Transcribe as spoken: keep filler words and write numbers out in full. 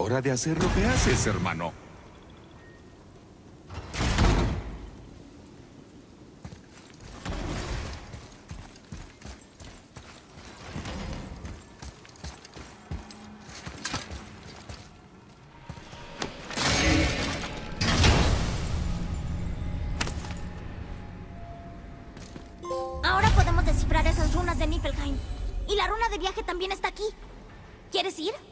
hora de hacer lo que haces, hermano. Ahora podemos descifrar esas runas de Niflheim. Y la runa de viaje también está aquí. ¿Quieres ir?